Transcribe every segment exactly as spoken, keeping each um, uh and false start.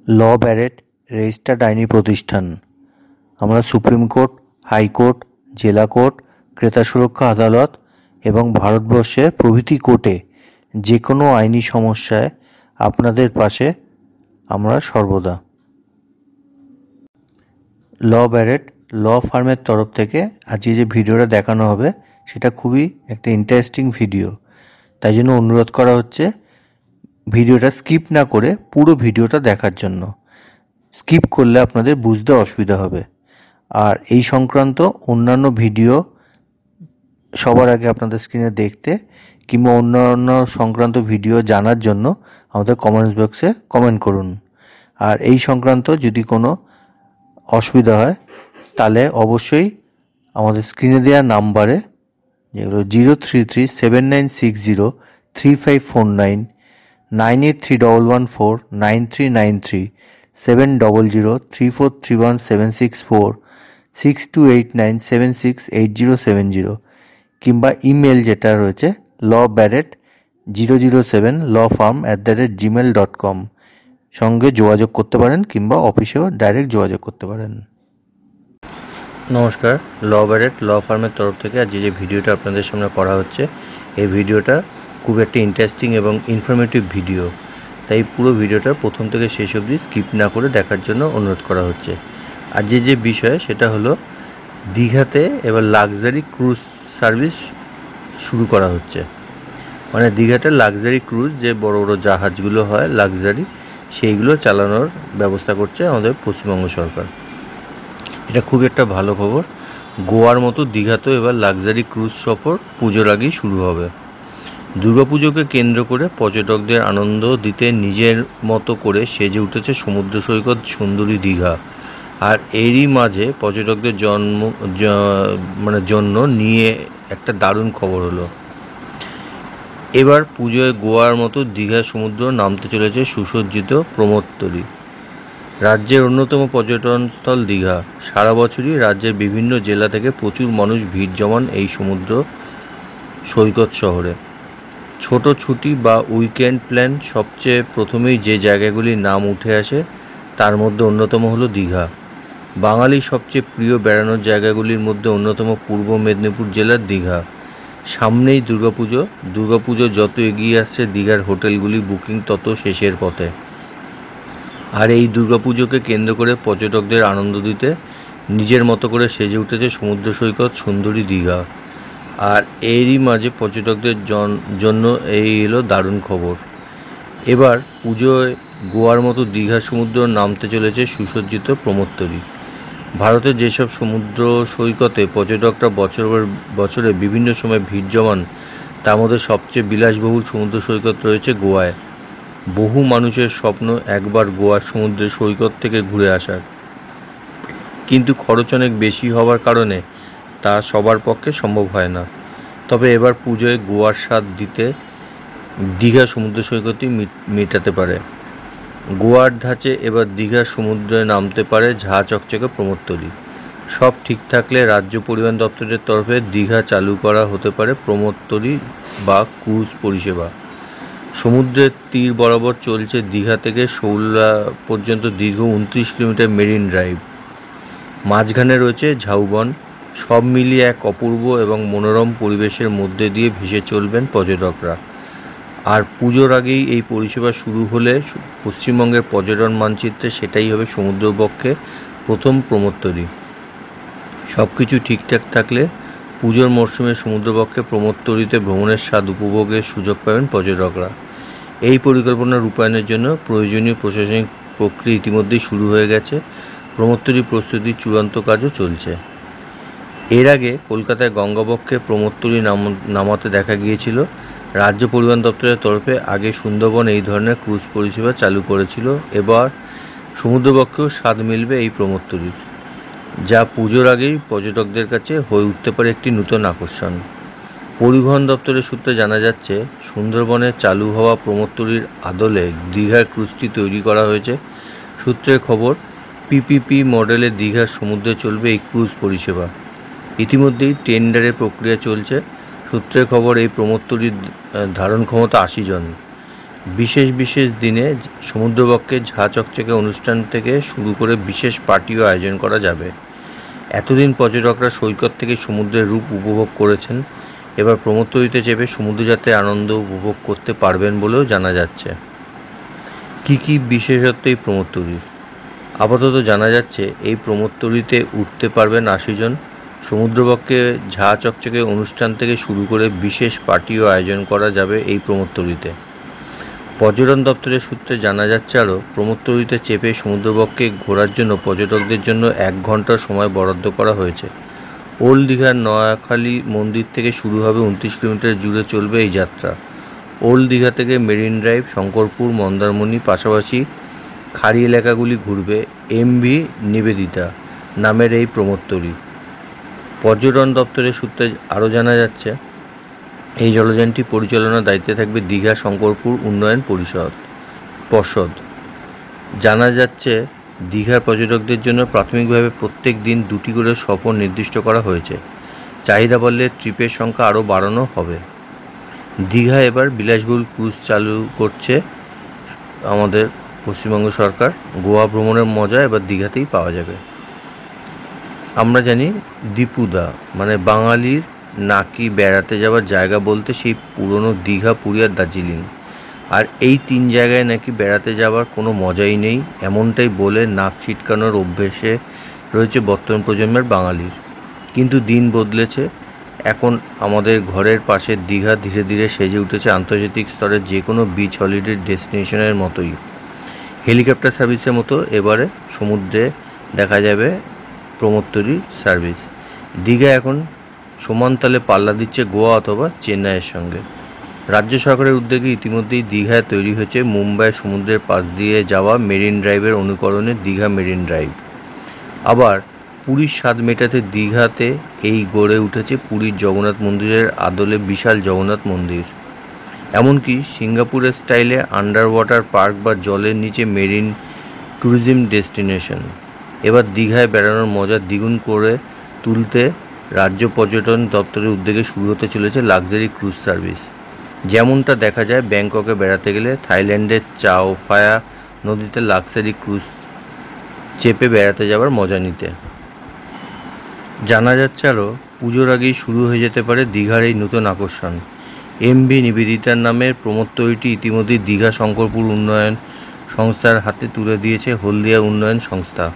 ল Barrett registered আইনি প্রতিষ্ঠান। আমরা সুপ্রিম কোর্ট, হাইকোর্ট, জেলা কোর্ট, ক্রেতা সুরক্ষা আদালত এবং ভারতবর্ষের প্রভৃতি কোর্টে যে কোনো আইনি সমস্যায় আপনাদের পাশে আমরা সর্বদা। ল ব্যারেট ল ফার্মের তরফ থেকে আজকে যে ভিডিওটা দেখানো হবে সেটা খুবই একটা ইন্টারেস্টিং ভিডিও, তাই জন্য অনুরোধ করা হচ্ছে ভিডিওটা স্কিপ না করে পুরো ভিডিওটা দেখার জন্য। স্কিপ করলে আপনাদের বুঝতে অসুবিধা হবে। আর এই সংক্রান্ত অন্যান্য ভিডিও সবার আগে আপনাদের স্ক্রিনে দেখতে কিংবা অন্যান্য সংক্রান্ত ভিডিও জানার জন্য আমাদের কমেন্টস বক্সে কমেন্ট করুন। আর এই সংক্রান্ত যদি কোনো অসুবিধা হয় তাহলে অবশ্যই আমাদের স্ক্রিনে দেওয়া নাম্বারে, যেগুলো zero three three seven nine six zero three five four nine, nine eight three double one four nine three nine three, seven double zero three four three one seven six four, six two eight nine seven six eight zero seven zero, কিংবা email যেটা রয়েছে law Barrett zero zero seven law firm at the rate Gmail dot com সঙ্গে যোগাযোগ করতে পারেন, কিংবা অফিসেও direct যোগাযোগ করতে পারেন। নমস্কার, ল ব্যারেট ল ফার্মের তরফ থেকে আজ যে ভিডিওটা আপনাদের সামনে করা হচ্ছে, এই ভিডিওটা খুব একটা ইন্টারেস্টিং এবং ইনফরমেটিভ ভিডিও, তাই পুরো ভিডিওটা প্রথম থেকে শেষ অবধি স্কিপ না করে দেখার জন্য অনুরোধ করা হচ্ছে। আজ যে বিষয় সেটা হলো দীঘাতে এবার লাক্সারি ক্রুজ সার্ভিস শুরু করা হচ্ছে। মানে দীঘাতে লাক্সারি ক্রুজ, যে বড় বড় জাহাজগুলো হয় লাক্সারি, সেইগুলো চালানোর ব্যবস্থা করছে আমাদের পশ্চিমবঙ্গ সরকার। এটা খুব একটা ভালো খবর। গোয়ার মতো দীঘাতেও এবার লাক্সারি ক্রুজ সফর পুজোর আগেই শুরু হবে। দুর্গাপুজোকে কেন্দ্র করে পর্যটকদের আনন্দ দিতে নিজের মতো করে সেজে উঠেছে সমুদ্র সৈকত সুন্দরী দীঘা। আর এরই মাঝে পর্যটকদের জন্ম মানে জন্য নিয়ে একটা দারুণ খবর হলো, এবার পুজোয় গোয়ার মতো দীঘা সমুদ্র নামতে চলেছে সুসজ্জিত প্রমোদতরী। রাজ্যের অন্যতম পর্যটনস্থল দীঘা। সারা বছরই রাজ্যের বিভিন্ন জেলা থেকে প্রচুর মানুষ ভিড় জমান এই সমুদ্র সৈকত শহরে। ছোট ছুটি বা উইকেন্ড প্ল্যান সবচেয়ে প্রথমেই যে জায়গাগুলির নাম উঠে আসে তার মধ্যে অন্যতম হলো দীঘা। বাঙালির সবচেয়ে প্রিয় বেড়ানোর জায়গাগুলির মধ্যে অন্যতম পূর্ব মেদিনীপুর জেলার দীঘা। সামনেই দুর্গাপুজো। দুর্গাপুজো যত এগিয়ে আসছে দীঘার হোটেলগুলি বুকিং তত শেষের পথে। আর এই দুর্গাপুজোকে কেন্দ্র করে পর্যটকদের আনন্দ দিতে নিজের মতো করে সেজে উঠেছে সমুদ্র সৈকত সুন্দরী দীঘা। আর এরই মাঝে পর্যটকদের জন্য এই এলো দারুণ খবর, এবার পুজোয় গোয়ার মতো দীঘা সমুদ্র নামতে চলেছে সুসজ্জিত প্রমোদতরী। ভারতের যেসব সমুদ্র সৈকতে পর্যটকরা বছর বছরে বিভিন্ন সময় ভিড় জমান, তার মধ্যে সবচেয়ে বিলাসবহুল সমুদ্র সৈকত রয়েছে গোয়ায়। বহু মানুষের স্বপ্ন একবার গোয়ার সমুদ্রের সৈকত থেকে ঘুরে আসার, কিন্তু খরচ অনেক বেশি হওয়ার কারণে তা সবার পক্ষে সম্ভব হয় না। তবে এবার পুজোয় গোয়ার স্বাদ দিতে দীঘা সমুদ্র সৈকতই মেটাতে পারে। গোয়ার ধাঁচে এবার দীঘা সমুদ্রে নামতে পারে ঝাঁ চকচকে প্রমোদতরী। সব ঠিক থাকলে রাজ্য পরিবহন দপ্তরের তরফে দীঘা চালু করা হতে পারে প্রমোদতরী বা ক্রুজ পরিষেবা। সমুদ্রের তীর বরাবর চলছে দীঘা থেকে শৌলা পর্যন্ত দীর্ঘ উনত্রিশ কিলোমিটার মেরিন ড্রাইভ। মাঝখানে রয়েছে ঝাউবন। সব মিলিয়ে এক অপূর্ব এবং মনোরম পরিবেশের মধ্যে দিয়ে ভেসে চলবেন পর্যটকরা। আর পুজোর আগেই এই পরিষেবা শুরু হলে পশ্চিমবঙ্গের পর্যটন মানচিত্রে সেটাই হবে সমুদ্রবক্ষে প্রথম প্রমোদতরী। সব কিছু ঠিকঠাক থাকলে পুজোর মরশুমে সমুদ্রবক্ষে প্রমোদতরীতে ভ্রমণের স্বাদ উপভোগের সুযোগ পাবেন পর্যটকরা। এই পরিকল্পনা রূপায়ণের জন্য প্রয়োজনীয় প্রশাসনিক প্রক্রিয়া ইতিমধ্যেই শুরু হয়ে গেছে। প্রমোদতরী প্রস্তুতির চূড়ান্ত কাজও চলছে। এর আগে কলকাতায় গঙ্গাবক্ষে প্রমোদতরী নামাতে দেখা গিয়েছিল। রাজ্য পরিবহন দপ্তরের তরফে আগে সুন্দরবন এই ধরনের ক্রুজ পরিষেবা চালু করেছিল। এবার সমুদ্রবক্ষেও স্বাদ মিলবে এই প্রমোদতরীর, যা পুজোর আগেই পর্যটকদের কাছে হয়ে উঠতে পারে একটি নতুন আকর্ষণ। পরিবহন দপ্তরের সূত্রে জানা যাচ্ছে, সুন্দরবনে চালু হওয়া প্রমোদতরীর আদলে দীঘার ক্রুজটি তৈরি করা হয়েছে। সূত্রের খবর, পিপিপি মডেলে দীঘার সমুদ্রে চলবে এই ক্রুজ পরিষেবা। ইতিমধ্যেই টেন্ডারের প্রক্রিয়া চলছে। সূত্রের খবর, এই প্রমোদতরীর ধারণ ক্ষমতা আশি জন। বিশেষ বিশেষ দিনে সমুদ্রবক্ষে ঝাঁ চকচকে অনুষ্ঠান থেকে শুরু করে বিশেষ পার্টিও আয়োজন করা যাবে। এতদিন পর্যটকরা সৈকত থেকে সমুদ্রের রূপ উপভোগ করেছেন, এবার প্রমোদতরীতে চেপে সমুদ্রযাত্রার আনন্দ উপভোগ করতে পারবেন বলেও জানা যাচ্ছে। কি কি বিশেষত্ব এই প্রমোদতরীর? আপাতত জানা যাচ্ছে এই প্রমোদতরীতে উঠতে পারবেন আশি জন। সমুদ্রবক্ষে ঝাঁ চকচকে অনুষ্ঠান থেকে শুরু করে বিশেষ পার্টিও আয়োজন করা যাবে এই প্রমোদতরীতে। পর্যটন দপ্তরের সূত্রে জানা যাচ্ছে আরও প্রমোদতরীতে চেপে সমুদ্রবক্ষে ঘোরার জন্য পর্যটকদের জন্য এক ঘন্টার সময় বরাদ্দ করা হয়েছে। ওল্ড দীঘার নয়াখালী মন্দির থেকে শুরু হবে উনত্রিশ কিলোমিটার জুড়ে চলবে এই যাত্রা। ওল্ড দীঘা থেকে মেরিন ড্রাইভ, শঙ্করপুর, মন্দারমণি পাশাপাশি খাড়ি এলাকাগুলি ঘুরবে এমভি নিবেদিতা নামের এই প্রমোদতরী। পর্যটন দপ্তরের সূত্রে আরও জানা যাচ্ছে এই জলযানটি পরিচালনার দায়িত্বে থাকবে দীঘা শঙ্করপুর উন্নয়ন পরিষদ পর্ষদ। জানা যাচ্ছে দীঘার পর্যটকদের জন্য প্রাথমিকভাবে প্রত্যেক দিন দুটি করে সফর নির্দিষ্ট করা হয়েছে। চাহিদা বাড়লে ট্রিপের সংখ্যা আরও বাড়ানো হবে। দীঘা এবার বিলাসবহুল ক্রুজ চালু করছে আমাদের পশ্চিমবঙ্গ সরকার। গোয়া ভ্রমণের মজা এবার দীঘাতেই পাওয়া যাবে। আমরা জানি দীপুদা মানে বাঙালির নাকি বেড়াতে যাওয়ার জায়গা বলতে সেই পুরনো দীঘা, পুরী আর দার্জিলিং, আর এই তিন জায়গায় নাকি বেড়াতে যাওয়ার কোনো মজাই নেই, এমনটাই বলে নাক ছিটকানোর অভ্যেসে রয়েছে বর্তমান প্রজন্মের বাঙালির। কিন্তু দিন বদলেছে, এখন আমাদের ঘরের পাশের দীঘা ধীরে ধীরে সেজে উঠেছে আন্তর্জাতিক স্তরের যে কোনো বিচ হলিডে ডেস্টিনেশনের মতোই। হেলিকপ্টার সার্ভিসের মতো এবারে সমুদ্রে দেখা যাবে প্রমোদতরী সার্ভিস। দীঘা এখন সমানতালে পাল্লা দিচ্ছে গোয়া অথবা চেন্নাইয়ের সঙ্গে। রাজ্য সরকারের উদ্যোগে ইতিমধ্যেই দীঘায় তৈরি হয়েছে মুম্বাইয়ের সমুদ্রের পাশ দিয়ে যাওয়া মেরিন ড্রাইভের অনুকরণে দীঘা মেরিন ড্রাইভ। আবার পুরীর স্বাদ মেটাতে দীঘাতে এই গড়ে উঠেছে পুরীর জগন্নাথ মন্দিরের আদলে বিশাল জগন্নাথ মন্দির। এমনকি সিঙ্গাপুরের স্টাইলে আন্ডার ওয়াটার পার্ক বা জলের নিচে মেরিন ট্যুরিজম ডেস্টিনেশন। এবার দীঘায় বেড়ানোর মজা দ্বিগুণ করে তুলতে রাজ্য পর্যটন দপ্তরের উদ্যোগে শুরু হতে চলেছে লাক্সারি ক্রুজ সার্ভিস। যেমনটা দেখা যায় ব্যাংককে বেড়াতে গেলে থাইল্যান্ডের চাও ফায়া নদীতে লাক্সারি ক্রুজ চেপে বেড়াতে যাওয়ার মজা নিতে। জানা যাচ্ছে আরও পুজোর আগেই শুরু হয়ে যেতে পারে দীঘার এই নতুন আকর্ষণ। এমভি নিবেদিতার নামের প্রমোদতরীটি ইতিমধ্যেই দীঘা শঙ্করপুর উন্নয়ন সংস্থার হাতে তুলে দিয়েছে হলদিয়া উন্নয়ন সংস্থা।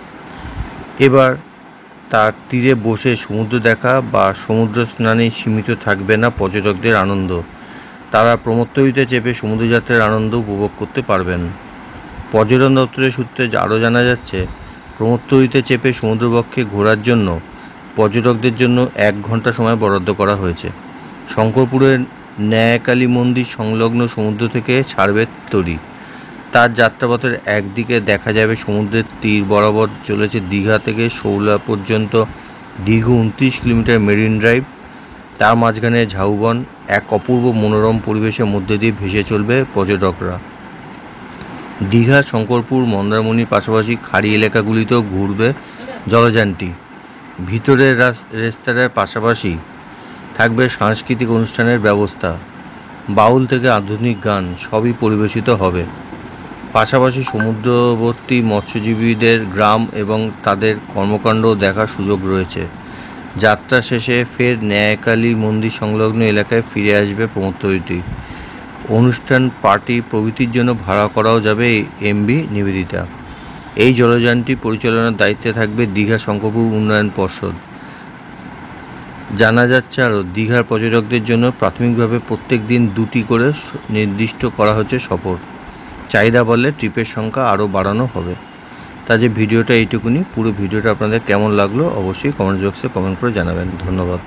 এবার তার তীরে বসে সমুদ্র দেখা বা সমুদ্র স্নানে সীমিত থাকবে না পর্যটকদের আনন্দ, তারা প্রমোদতরীতে চেপে সমুদ্রযাত্রার আনন্দ উপভোগ করতে পারবেন। পর্যটন দপ্তরের সূত্রে আরও জানা যাচ্ছে প্রমোদতরীতে চেপে সমুদ্রবক্ষে ঘোরার জন্য পর্যটকদের জন্য এক ঘন্টা সময় বরাদ্দ করা হয়েছে। শঙ্করপুরের ন্যায়কালী মন্দির সংলগ্ন সমুদ্র থেকে ছাড়বে তরী। তার যাত্রাপথের একদিকে দেখা যাবে সমুদ্রের তীর বরাবর চলেছে দীঘা থেকে শৌলা পর্যন্ত দীর্ঘ উনত্রিশ কিলোমিটার মেরিন ড্রাইভ, তার মাঝখানে ঝাউবন, এক অপূর্ব মনোরম পরিবেশের মধ্যে দিয়ে ভেসে চলবে পর্যটকরা। দীঘা, শঙ্করপুর, মন্দারমণির পাশাপাশি খাড়ি এলাকাগুলিতেও ঘুরবে জলযানটি। ভিতরের রেস্তোরাঁর পাশাপাশি থাকবে সাংস্কৃতিক অনুষ্ঠানের ব্যবস্থা, বাউল থেকে আধুনিক গান সবই পরিবেশিত হবে। পাশাপাশি সমুদ্রবর্তী মৎস্যজীবীদের গ্রাম এবং তাদের কর্মকাণ্ড দেখার সুযোগ রয়েছে। যাত্রা শেষে ফের ন্যায়কালী মন্দির সংলগ্ন এলাকায় ফিরে আসবে প্রমোদতরীটি। অনুষ্ঠান, পার্টি প্রভৃতির জন্য ভাড়া করাও যাবে এমভি নিবেদিতা। এই জলযানটি পরিচালনার দায়িত্বে থাকবে দীঘা শঙ্করপুর উন্নয়ন পর্ষদ। জানা যাচ্ছে আরও দীঘার পর্যটকদের জন্য প্রাথমিকভাবে প্রত্যেক দিন দুটি করে নির্দিষ্ট করা হচ্ছে সফর। চাহিদা বাড়লে ট্রিপের সংখ্যা আরও বাড়ানো হবে। তা যে ভিডিওটা এইটুকুনি। পুরো ভিডিওটা আপনাদের কেমন লাগলো অবশ্যই কমেন্ট বক্সে কমেন্ট করে জানাবেন। ধন্যবাদ।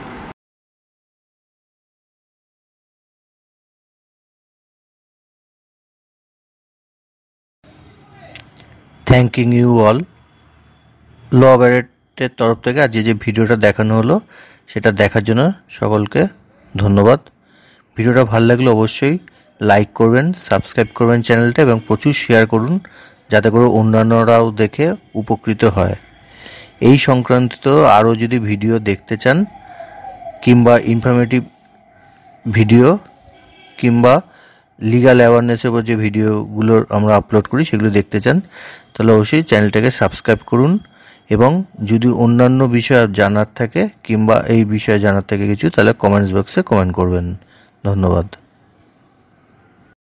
Thanking you all. লবারেটের তরফ থেকে আজ যে ভিডিওটা দেখানো হলো সেটা দেখার জন্য সকলকে ধন্যবাদ। ভিডিওটা ভালো লাগলে অবশ্যই লাইক করবেন, সাবস্ক্রাইব করবেন চ্যানেলটা এবং প্রচুর শেয়ার করুন যাতে করে অন্যান্যরাও দেখে উপকৃত হয়। এই সংক্রান্ত আরও যদি ভিডিও দেখতে চান কিংবা ইনফরমেটিভ ভিডিও কিংবা লিগাল অ্যাওয়ারনেসের উপর যে ভিডিওগুলো আমরা আপলোড করি সেগুলো দেখতে চান তাহলে অবশ্যই চ্যানেলটাকে সাবস্ক্রাইব করুন এবং যদি অন্যান্য বিষয় জানার থাকে কিংবা এই বিষয়ে জানার থাকে কিছু তাহলে কমেন্টস বক্সে কমেন্ট করবেন। ধন্যবাদ।